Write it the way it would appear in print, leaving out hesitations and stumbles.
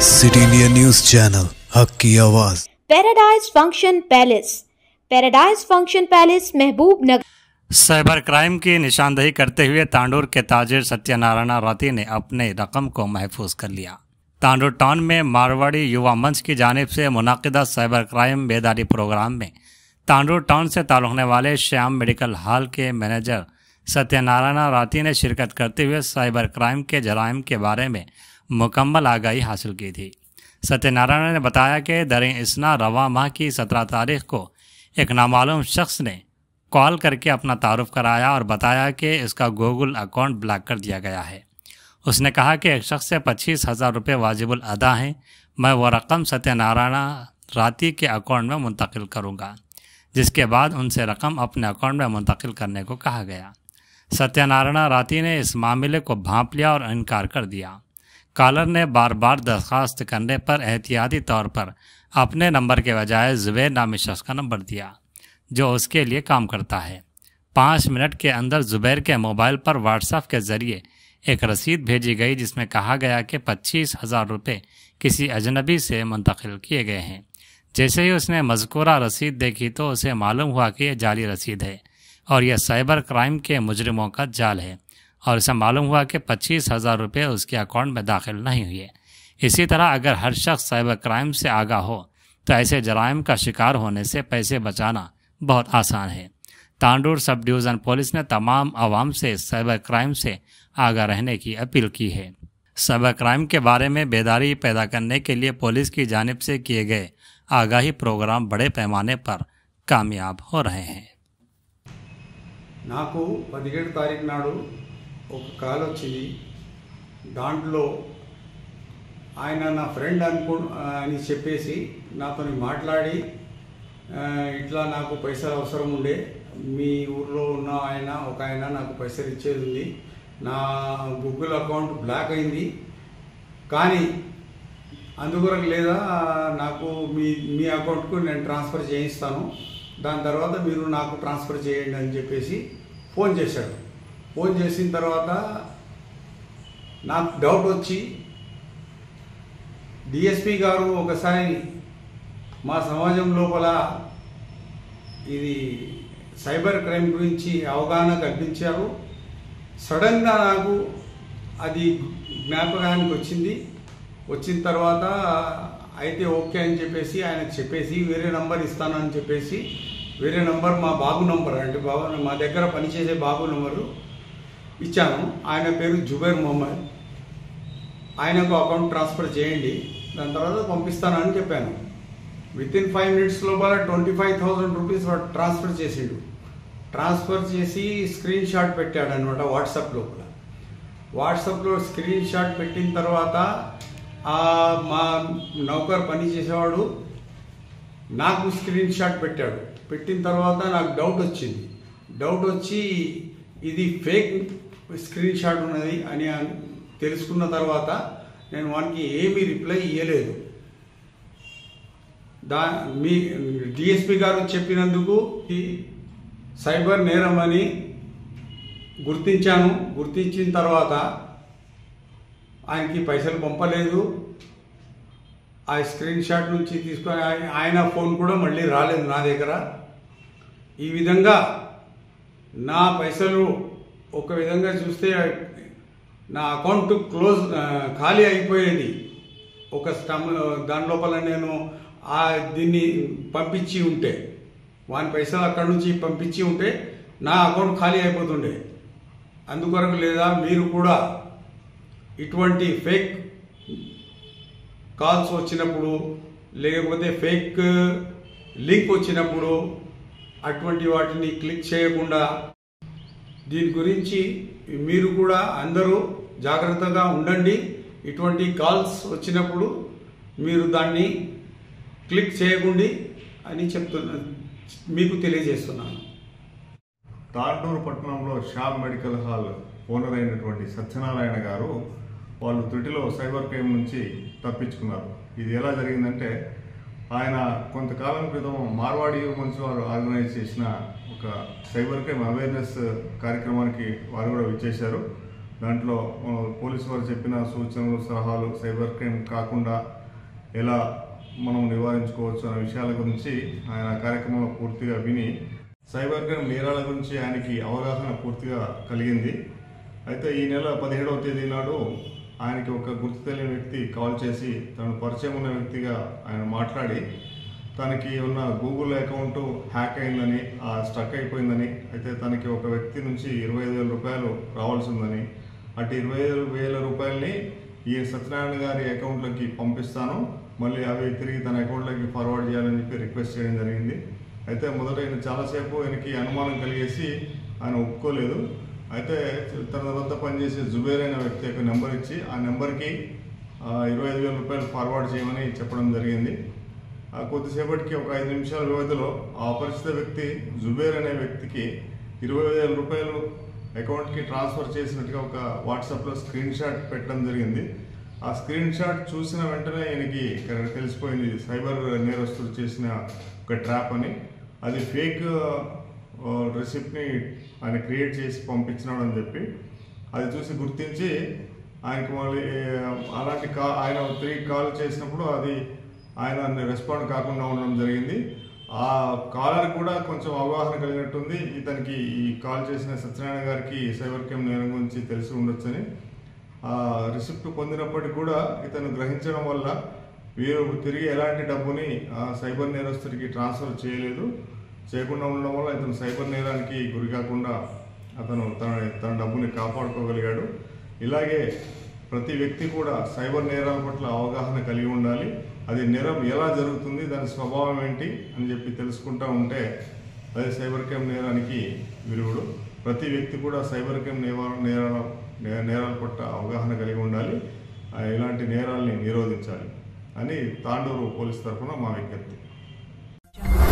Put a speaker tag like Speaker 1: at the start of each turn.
Speaker 1: City India news channel हक की आवाज।
Speaker 2: पैराडाइज फंक्शन पैलेस महबूब नगर।
Speaker 3: साइबर क्राइम की निशानदेही करते हुए तांडूर के ताजिर सत्यनारायण राती ने अपने रकम को महफूज कर लिया। तांडूर टाउन में मारवाड़ी युवा मंच की जानिब से मुनाकिदा साइबर क्राइम बेदारी प्रोग्राम में तांडूर टाउन से ताल्लुक़ रखने वाले श्याम मेडिकल हॉल के मैनेजर सत्यनारायण राती ने शिरकत करते हुए साइबर क्राइम के जराइम के बारे में मुकम्मल आगाही हासिल की थी। सत्यनारायण ने बताया कि दरिन इसना रवा माह की 17 तारीख को एक नामालूम शख्स ने कॉल करके अपना तारुफ कराया और बताया कि इसका गूगल अकाउंट ब्लॉक कर दिया गया है। उसने कहा कि एक शख्स से 25,000 रुपये वाजिबुल अदा हैं, मैं वो रकम सत्यनारायण राती के अकाउंट में मुंतकिल करूँगा, जिसके बाद उनसे रकम अपने अकाउंट में मुंतकिल करने को कहा गया। सत्यनारायण राती ने इस मामले को भांप लिया और इनकार कर दिया। कॉलर ने बार बार दरख्वास्त करने पर एहतियाती तौर पर अपने नंबर के बजाय जुबैर नामी शख्स का नंबर दिया, जो उसके लिए काम करता है। 5 मिनट के अंदर जुबैर के मोबाइल पर व्हाट्सएप के ज़रिए एक रसीद भेजी गई, जिसमें कहा गया कि 25,000 रुपये किसी अजनबी से मुंतकिल किए गए हैं। जैसे ही उसने मज़कूरा रसीद देखी तो उसे मालूम हुआ कि यह जाली रसीद है और यह साइबर क्राइम के मुजरिमों का जाल है, और उसे मालूम हुआ कि 25,000 रुपये उसके अकाउंट में दाखिल नहीं हुए। इसी तरह अगर हर शख्स साइबर क्राइम से आगाह हो तो ऐसे जराइम का शिकार होने से पैसे बचाना बहुत आसान है। तांडूर सब डिवीज़न पुलिस ने तमाम आवाम से साइबर क्राइम से आगाह रहने की अपील की है। साइबर क्राइम के बारे में बेदारी पैदा करने के लिए पुलिस की जानिब से किए गए आगाही प्रोग्राम बड़े पैमाने पर कामयाब हो रहे हैं।
Speaker 4: నాకు 17 తారీఖు నాడు ఒక కాల్ వచ్చింది. దాంట్లో ఆయన నా ఫ్రెండ్ అని చెప్పేసి నాతో మాట్లాడి, ఇట్లా నాకు పైసలు అవసరం ఉండే, మీ ఊర్లో ఉన్న ఒక ఆయన నాకు పైసలు ఇచ్చేది ఉంది, నా గూగుల్ అకౌంట్ బ్లాక్ అయింది, కానీ అందుకొరకు లేదా నాకు మీ అకౌంట్కు నేను ట్రాన్స్ఫర్ చేయిస్తాను, దాని తర్వాత మీరు నాకు ట్రాన్స్ఫర్ చేయండి అని చెప్పేసి ఫోన్ చేశాడు. ఫోన్ చేసిన తర్వాత నాకు డౌట్ వచ్చి డిఎస్పి గారు ఒకసారి మా సమాజం లోపల ఇది సైబర్ క్రైమ్ గురించి అవగాహన కల్పించారు. సడన్గా నాకు అది జ్ఞాపకానికి వచ్చిన తర్వాత అయితే ఓకే అని చెప్పేసి ఆయనకు చెప్పేసి వేరే నంబర్ ఇస్తానని చెప్పేసి వేరే నంబర్ మా బాబు నంబర్, అంటే మా దగ్గర పనిచేసే బాబు నంబరు ఇచ్చాను. ఆయన పేరు జుబైర్ మొహమ్మద్. ఆయనకు అకౌంట్ ట్రాన్స్ఫర్ చేయండి, దాని తర్వాత పంపిస్తానని చెప్పాను. వితిన్ 5 మినిట్స్ లోపల 25,000 రూపీస్ ట్రాన్స్ఫర్ చేసిండు. ట్రాన్స్ఫర్ చేసి స్క్రీన్ షాట్ పెట్టాడు అనమాట వాట్సాప్ లోపల. వాట్సాప్లో స్క్రీన్ షాట్ పెట్టిన తర్వాత మా నౌకర్ పని చేసేవాడు నాకు స్క్రీన్ షాట్ పెట్టాడు. పెట్టిన తర్వాత నాకు డౌట్ వచ్చి ఇది ఫేక్ స్క్రీన్ షాట్ ఉన్నది అని తెలుసుకున్న తర్వాత నేను వానికి ఏమీ రిప్లై ఇవ్వలేదు. మీ డిఎస్పి గారు చెప్పినందుకు ఈ సైబర్ నేరం అని గుర్తించిన తర్వాత ఆయనకి పైసలు పంపలేదు. ఆ స్క్రీన్ షాట్ నుంచి తీసుకొని ఆయన ఫోన్ కూడా మళ్ళీ రాలేదు నా దగ్గర. ఈ విధంగా నా పైసలు ఒక విధంగా చూస్తే నా అకౌంట్ ఖాళీ అయిపోయేది. దాని లోపల నేను దీన్ని పంపించి ఉంటే, వాని పైసలు అక్కడి నుంచి పంపించి ఉంటే నా అకౌంట్ ఖాళీ అయిపోతుండే. అందుకొరకు లేదా మీరు కూడా ఇటువంటి ఫేక్ కాల్స్ వచ్చినప్పుడు, లేకపోతే ఫేక్ లింక్ వచ్చినప్పుడు అటువంటి వాటిని క్లిక్ చేయకుండా, దీని గురించి మీరు కూడా అందరూ జాగ్రత్తగా ఉండండి. ఇటువంటి కాల్స్ వచ్చినప్పుడు మీరు దాన్ని క్లిక్ చేయకండి అని మీకు తెలియజేస్తున్నాను.
Speaker 5: తాండూరు పట్టణంలో శ్యామ్ మెడికల్ హాల్ ఓనర్ అయినటువంటి సత్యనారాయణ గారు వాళ్ళు త్రుటిలో సైబర్ క్రైమ్ నుంచి తప్పించుకున్నారు. ఇది ఎలా జరిగిందంటే, ఆయన కొంతకాలం క్రితం మార్వాడి మంచి వారు ఆర్గనైజ్ చేసిన ఒక సైబర్ క్రైమ్ అవేర్నెస్ కార్యక్రమానికి వారు కూడా విచ్చేశారు. దాంట్లో పోలీసు వారు చెప్పిన సూచనలు సలహాలు సైబర్ క్రైమ్ కాకుండా ఎలా మనం నివారించుకోవచ్చు అనే విషయాల గురించి ఆయన కార్యక్రమంలో పూర్తిగా విని సైబర్ క్రైమ్ నేరాల గురించి ఆయనకి అవగాహన పూర్తిగా కలిగింది. అయితే ఈ నెల 17వ తేదీ నాడు ఆయనకి ఒక గుర్తు తెలియని వ్యక్తి కాల్ చేసి తను పరిచయం ఉన్న వ్యక్తిగా ఆయన మాట్లాడి తనకి ఉన్న గూగుల్ అకౌంట్ హ్యాక్ అయిందని స్టక్ అయిపోయిందని, అయితే తనకి ఒక వ్యక్తి నుంచి 25,000 రూపాయలు రావాల్సి ఉందని, అటు 25,000 రూపాయలని ఈ సత్యనారాయణ గారి అకౌంట్లోకి పంపిస్తాను, మళ్ళీ అవి తిరిగి తన అకౌంట్లోకి ఫార్వర్డ్ చేయాలని చెప్పి రిక్వెస్ట్ చేయడం జరిగింది. అయితే మొదట ఆయన చాలాసేపు ఆయనకి అనుమానం కలిగేసి ఆయన ఒప్పుకోలేదు. అయితే తన వద్ద పనిచేసే జుబేర్ అనే వ్యక్తి యొక్క నెంబర్ ఇచ్చి ఆ నెంబర్కి 25,000 రూపాయలు ఫార్వర్డ్ చేయమని చెప్పడం జరిగింది. కొద్దిసేపటికి ఒక 5 నిమిషాల వ్యవధిలో ఆ అపరిచిత వ్యక్తి జుబేర్ అనే వ్యక్తికి 25,000 రూపాయలు అకౌంట్కి ట్రాన్స్ఫర్ చేసినట్టుగా ఒక వాట్సాప్లో స్క్రీన్ షాట్ పెట్టడం జరిగింది. ఆ స్క్రీన్ షాట్ చూసిన వెంటనే ఆయనకి తెలిసిపోయింది సైబర్ నేరస్తులు చేసిన ఒక ట్రాప్ అని. అది ఫేక్ రెసిప్ట్ని ఆయన క్రియేట్ చేసి పంపించినాడని చెప్పి అది చూసి గుర్తించి ఆయనకి మళ్ళీ అలాంటి ఆయన తిరిగి కాల్ చేసినప్పుడు అది ఆయన రెస్పాండ్ కాకుండా ఉండడం జరిగింది. ఆ కాలర్ కూడా కొంచెం అవగాహన కలిగినట్టుంది, ఇతనికి ఈ కాల్ చేసిన సత్యనారాయణ గారికి సైబర్ క్రైమ్ నేరం గురించి తెలిసి ఉండొచ్చని. ఆ రిసిప్ట్ పొందినప్పటికీ కూడా ఇతను గ్రహించడం వల్ల వీరు తిరిగి ఎలాంటి డబ్బుని సైబర్ నేరస్తుడికి ట్రాన్స్ఫర్ చేయకుండా ఉండడం వల్ల ఇతను సైబర్ నేరానికి గురి కాకుండా అతను తన డబ్బుని కాపాడుకోగలిగాడు. ఇలాగే ప్రతి వ్యక్తి కూడా సైబర్ నేరాల పట్ల అవగాహన కలిగి ఉండాలి. అది నేరం ఎలా జరుగుతుంది, దాని స్వభావం ఏంటి అని చెప్పి తెలుసుకుంటూ ఉంటే అది సైబర్ క్రైమ్ నేరానికి విరుగుడు. ప్రతి వ్యక్తి కూడా సైబర్ క్రైమ్ నేరాల పట్ల అవగాహన కలిగి ఉండాలి, ఇలాంటి నేరాల్ని నిరోధించాలి అని తాండూరు పోలీస్ తరఫున మా విజ్ఞప్తి.